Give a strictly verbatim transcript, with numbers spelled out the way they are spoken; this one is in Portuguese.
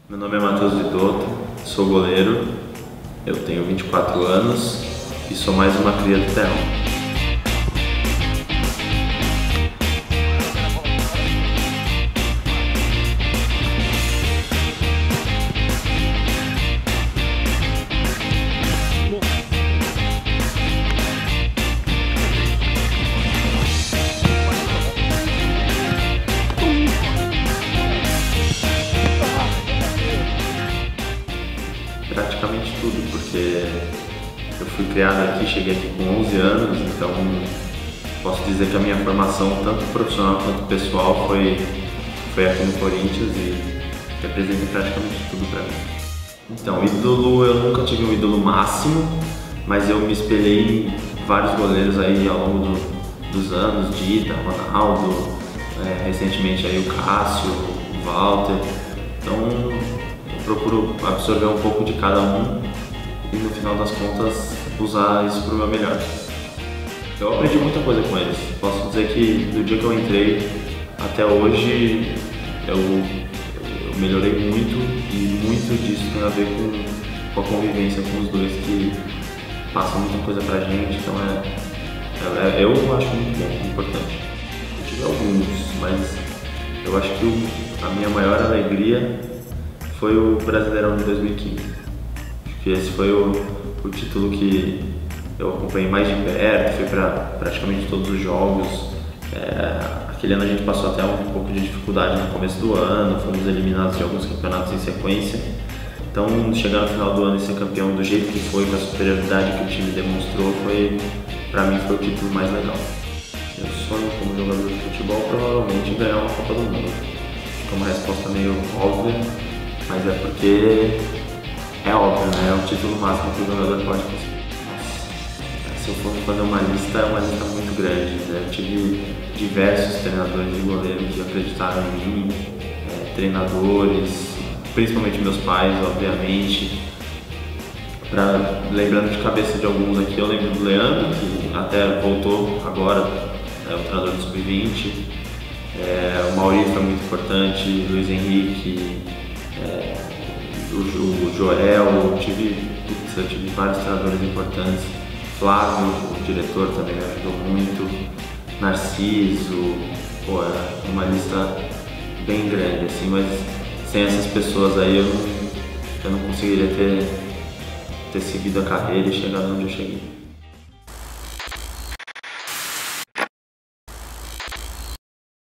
Meu nome é Matheus Vidotto, sou goleiro, eu tenho vinte e quatro anos e sou mais uma cria do terrão. Praticamente tudo, porque eu fui criado aqui, cheguei aqui com onze anos, então posso dizer que a minha formação, tanto profissional quanto pessoal, foi, foi aqui no Corinthians e representa praticamente tudo para mim. Então, ídolo, eu nunca tive um ídolo máximo, mas eu me espelhei em vários goleiros aí ao longo do, dos anos, Dida, Ronaldo, é, recentemente aí o Cássio, o Walter, então procuro absorver um pouco de cada um e no final das contas usar isso para o meu melhor. Eu aprendi muita coisa com eles. Posso dizer que do dia que eu entrei até hoje eu, eu melhorei muito e muito disso tem a ver com, com a convivência com os dois que passam muita coisa pra gente, então é, é eu acho muito bom, importante. Eu tive alguns, mas eu acho que o, a minha maior alegria foi o Brasileirão de dois mil e quinze, que esse foi o, o título que eu acompanhei mais de perto, fui para praticamente todos os jogos. É, aquele ano a gente passou até um pouco de dificuldade no começo do ano, fomos eliminados de alguns campeonatos em sequência, então chegar no final do ano e ser campeão do jeito que foi, com a superioridade que o time demonstrou, foi, para mim foi o título mais legal. Meu sonho como jogador de futebol provavelmente ganhar uma Copa do Mundo. Acho que é uma resposta meio óbvia, mas é porque é óbvio, né? É o título máximo que o jogador pode conseguir. Nossa, se eu for fazer uma lista, é uma lista muito grande, né? Eu tive diversos treinadores de goleiro que acreditaram em mim, é, treinadores, principalmente meus pais, obviamente. Pra, lembrando de cabeça de alguns aqui, eu lembro do Leandro, que até voltou agora, é o treinador do sub vinte. É, o Maurício foi muito importante, Luiz Henrique, É, o, o Joel, eu tive, eu tive vários treinadores importantes, Flávio, o diretor, também me ajudou muito, Narciso, pô, é uma lista bem grande, assim, mas sem essas pessoas aí eu não, eu não conseguiria ter, ter seguido a carreira e chegado onde eu cheguei.